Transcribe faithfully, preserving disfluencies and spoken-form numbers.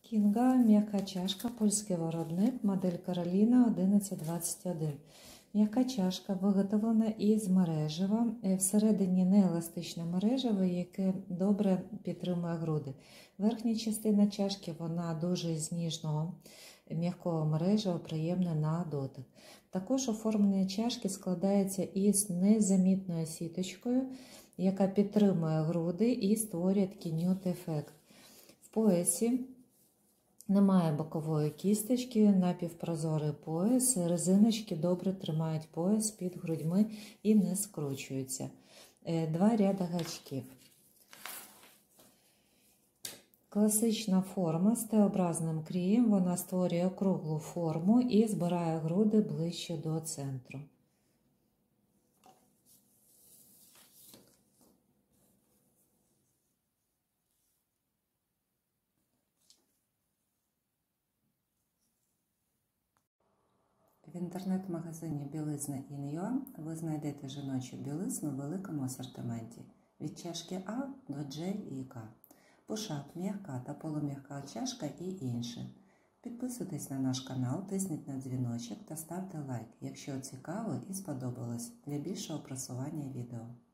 Кінга, м'яка чашка, польський виробник, модель Кароліна одинадцять двадцять один. М'яка чашка виготовлена із мережева, всередині нееластичне мережево, яке добре підтримує груди. Верхня частина чашки вона дуже з ніжного м'якого мережева, приємна на дотик. Також оформлення чашки складається із незамітною сіточкою, яка підтримує груди і створює такий нюд-ефект. В поясі немає бокової кісточки, напівпрозорий пояс, резиночки добре тримають пояс під грудьми і не скручуються. Два ряди гачків. Класична форма з Т-образним крієм, вона створює округлу форму і збирає груди ближче до центру. В інтернет-магазині білизна точка ін ю а ви знайдете жіночу білизну в великому асортименті. Від чашки А до Дж і К. Пушап, м'яка та полум'яка чашка і інше. Підписуйтесь на наш канал, тисніть на дзвіночок та ставте лайк, якщо цікаво і сподобалось, для більшого просування відео.